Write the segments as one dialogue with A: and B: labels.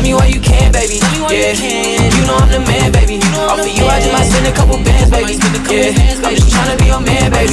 A: me while you can, baby. Yeah, you know I'm the man, baby. Off of you, I just might spend a couple bands, baby. Yeah, I'm just tryna be your man, baby.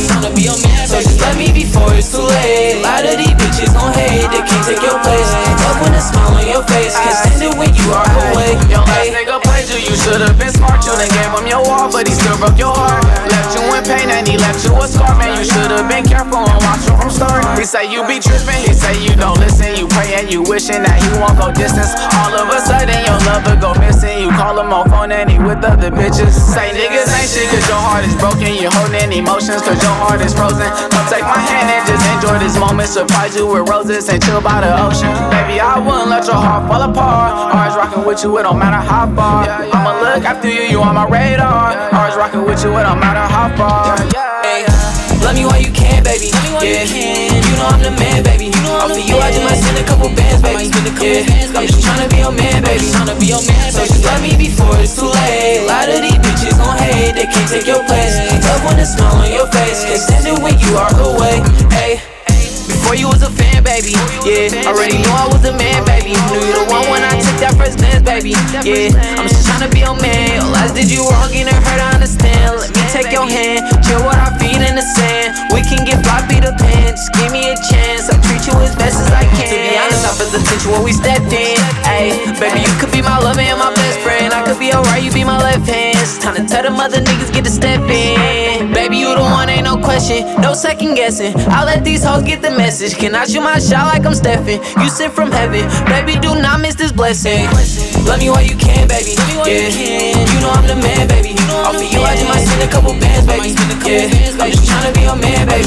A: So just let me before it's too late. A lot of these bitches gon' hate, they can't take your place. Love when a smile on your face, can't stand it when you are away.
B: Your last nigga played you, you should've been smart. You done gave him your all, but he still broke your heart. Left you in pain and he left you a scar. Man, you should've been careful and watch you from start. He say you be trippin', he say you don't listen. You prayin', you wishin' that he won't go distance. All of a sudden your lover go missing. You call him on phone and he with other bitches. Say niggas ain't shit cause your heart is broken. You holding emotions cause your heart is frozen. Come take my hand and just enjoy this moment. Surprise you with roses and chill by the ocean. Baby, I wouldn't let your heart fall apart. Always rockin' with you, it don't matter how far. I'ma look after you, you on my radar. Always rockin' with you, it don't matter how far.
A: Hey, love me while you can, baby. Yeah, you know I'm the man, baby. Off of you, I just might spend a couple bands, baby. Yeah, I'm just tryna be your man, baby. So just love me before it's too late. A lot of these bitches gon' hate, they can't take your place. Love when a smile on your face, can't stand it when you are away. Hey, before you was a fan, baby. Yeah, already knew I was the man, baby. Knew you the one when I took that first dance, baby. Yeah, I'm just tryna be your man. Your lies did you wrong and it hurt, I understand. Let me take your hand, chill with our feet in the sand. We can get floppy to pen, just give me a chance. I'll treat you as best as I can. To be honest, I felt the tension when we stepped in. Ayy, baby, you could be my lover and my best friend. I could be your right, you be my left hand. It's time to tell them other niggas get to step in. Baby, you the one, ain't no question, no second guessing. I'll let these hoes get the message. Can I shoot my shot like I'm Stephen? You sent from heaven, baby, do not miss this blessing. Love me while you can, baby. Yeah, you know I'm the man, baby. Off of you, I just might spend a couple bands, baby. Yeah, I'm just tryna be your man, baby.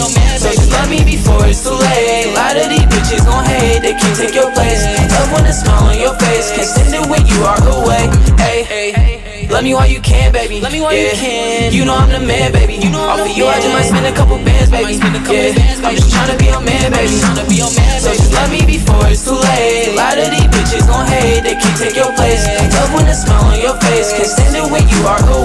A: So just love me before it's too late. A lot of these bitches gon' hate, they can't take your place. Love when a smile on your face, can't stand it when you are away. Hey, love me while you can, baby. Yeah, you know I'm the man, baby. Off of you, I just might spend a couple bands, baby. Yeah, I'm just tryna be your man, baby. So just love me before it's too late. A lot of these bitches gon' hate, they can't take your place. Love when a smile on your face, can't stand it when you are away.